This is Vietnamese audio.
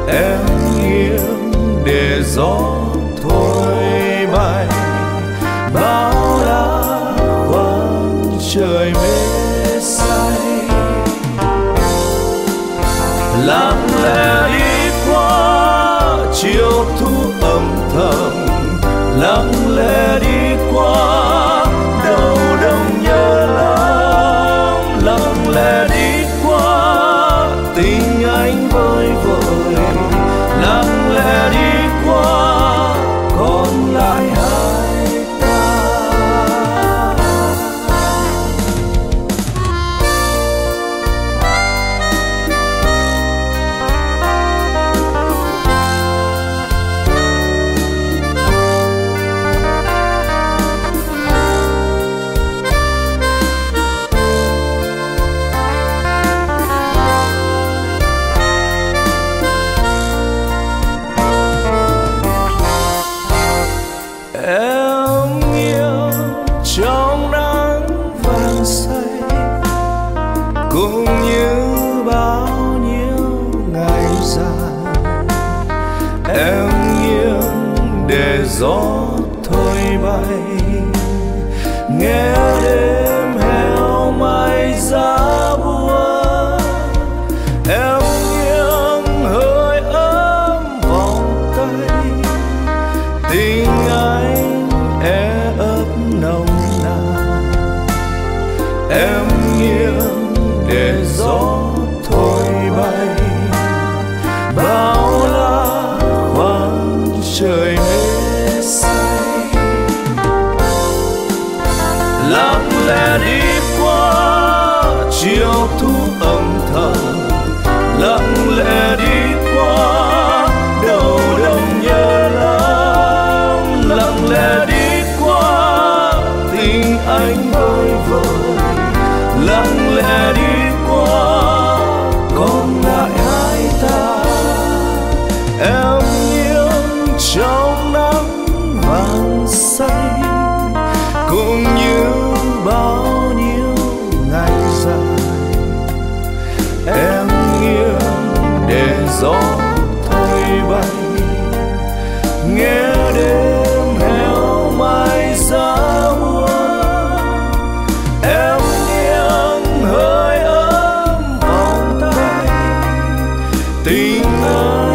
em nghiêng để gió thổi bay bao la khoảng trời mê say. Lặng lẽ đi qua chiều thu âm thầm, lặng lẽ đi qua đầu đông nhớ lắm, lặng lẽ đi qua tình anh vơi vợi, lặng lẽ đi qua còn lại hai ta. Em nghiêng trong nắng vàng say, cũng như bao nhiêu ngày dài. Em nghiêng để gió thổi bay, nghe đêm heo may giá buồn. Em nghiêng hơi ấm vòng tay, tình anh e ấp nồng nàn. Em nghiêng để gió thổi bay bao la khoảng trời mê say. Lặng lẽ đi qua chiều thu âm thầm, lặng lẽ đi qua đầu đông nhớ lắm, lặng lẽ đi qua tình anh vơi vợi, lặng lẽ đi qua còn lại hai ta. Em nghiêng trong nắng vàng say, cũng như bao nhiêu ngày dài. Em nghiêng để gió thổi bay, nghe đêm heo mai giá buồn. Em nghiêng hơi ấm vòng tay, tình ơi